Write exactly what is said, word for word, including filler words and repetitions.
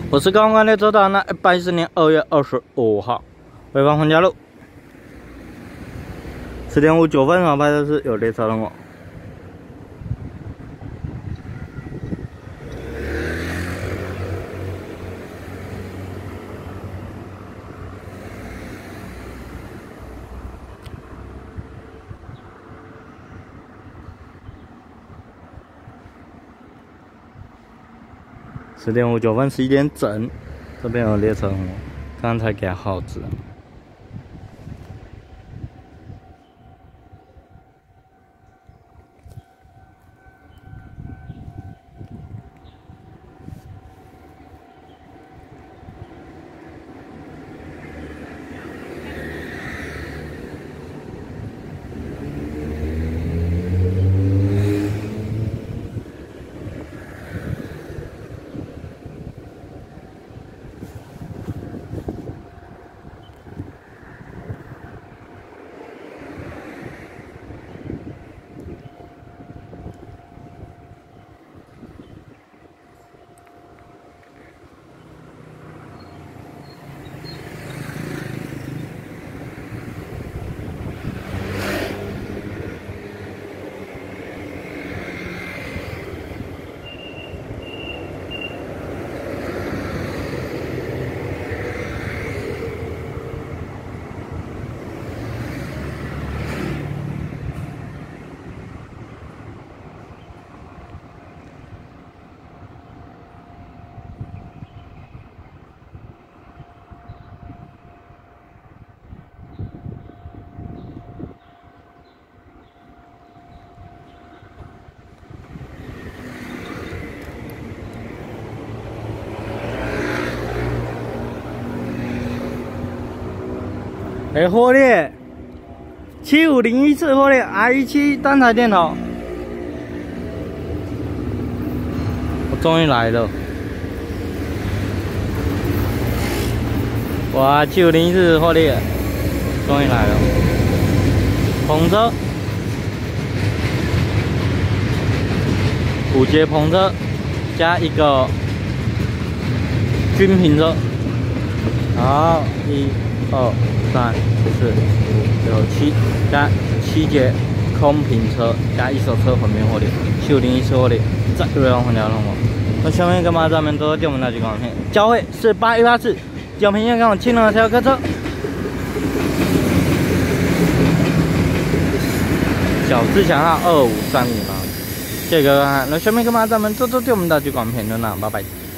我是刚刚列车长呢，一百一十年二月二十五号，回返洪家路，十点五九分，我拍的是有列车通过。 十点五九分，十一点整，这边有列车哦，刚刚才给它耗子。哎，货列七五零一次货列 R 一七单台电头，我终于来了！哇，七五零一次货列终于来了，篷车，五节篷车加一个军品车，好，一、二。 三、四、五、六、七，加七节空瓶车，加一手车混编货列，七五零一次货列，在瑞阳红桥通过。那下面干嘛？咱们都电门大举光片，交会是八一八四，九平线跟我青龙小客车，小自强号二五三五八，谢谢各位。那下面干嘛？咱们都都电门大举光片，就那，拜拜。